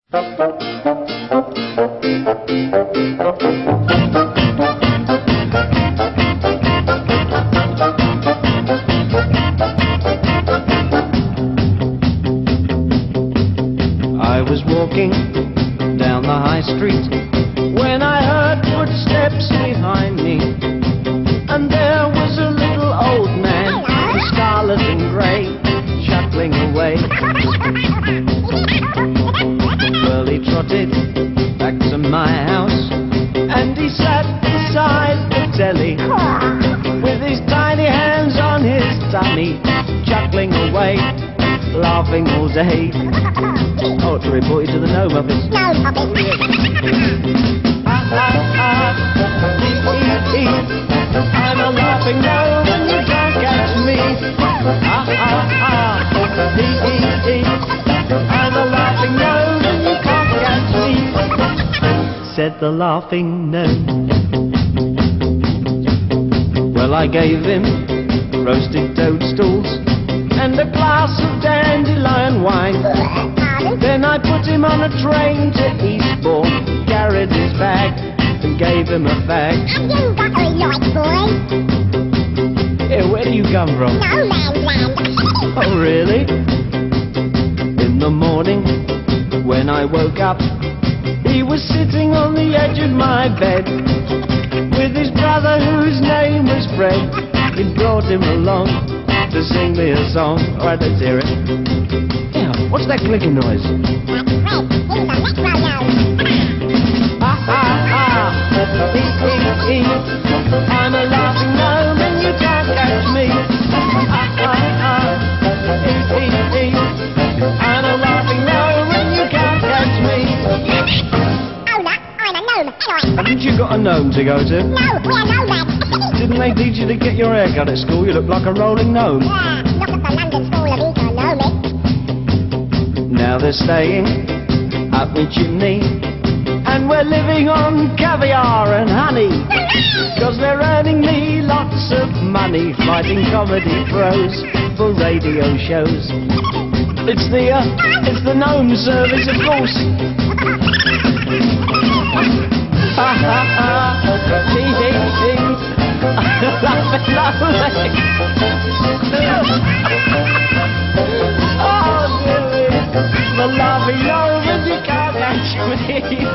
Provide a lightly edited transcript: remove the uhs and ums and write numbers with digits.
I was walking down the high street when I heard footsteps behind me, and there was a little old man, scarlet and grey, chuckling away. Well, he trotted back to my house, and he sat beside the telly with his tiny hands on his tummy, chuckling away, laughing all day. Oh, to report you to the gnome office. Gnome office. I'm a laughing gnome and you can't catch me. I'm a laughing gnome and you can't catch me, said the laughing gnome. Well, I gave him roasted toadstools and a glass of dandelion wine. Then I put him on a train to Eastbourne, carried his bag and gave him a fag. You buttery light boy. Hey, where do you come from? No man's land. Oh, really? In the morning, when I woke up, he was sitting on the edge of my bed with his brother whose name was Fred. He brought him along to sing me a song. All right, let's hear it. Yeah, what's that clicking noise? That's Fred. He was on that rodeo. I'm a laughing gnome and you can't catch me. I'm a laughing gnome and you can't catch me. Oh, look, I'm a gnome. Anyway. Haven't you got a gnome to go to? No, we're nomads. Didn't they teach you to get your hair cut at school? You look like a rolling gnome. Yeah, not at the London School of Economics. Now they're staying up my chimney, and we're living on caviar and honey, 'cause they're earning me lots of money fighting comedy pros for radio shows. It's the gnome service, of course. Ha ha ha, hee hee hee, laughing lovely. Oh, dearie, the laughing gnome and you can't catch me.